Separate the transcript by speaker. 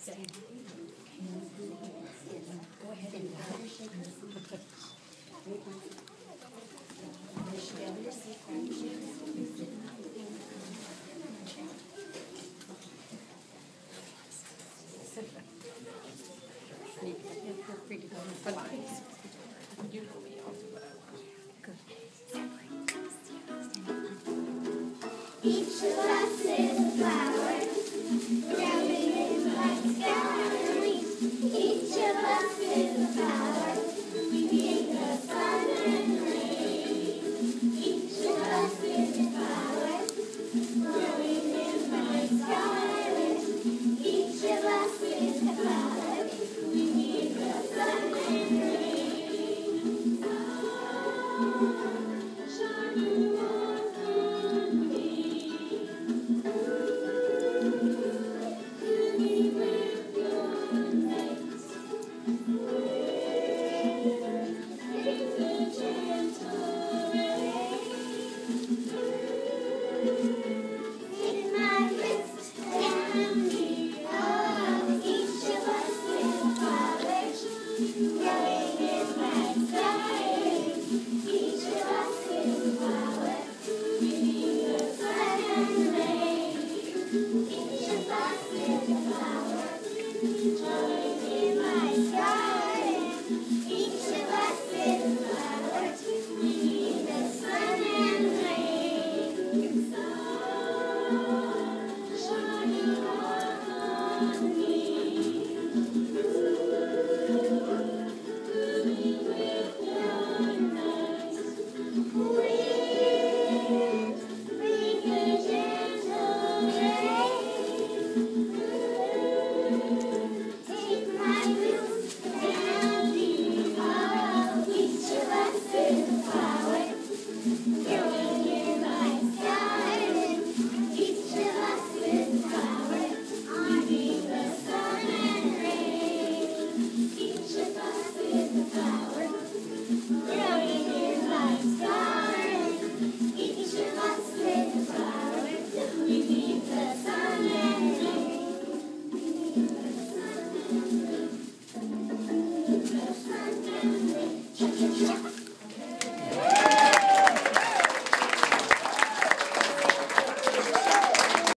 Speaker 1: Go ahead and grab your shakers. Push together your seat, grab your shakers. Feel free to go with the lines. You know me, I'll do what I want.
Speaker 2: Each of us is a flower, growing in the sky. Each of us is a flower, we need the sun and rain. Each of us is a flower, growing in the sky. Each of us is a flower.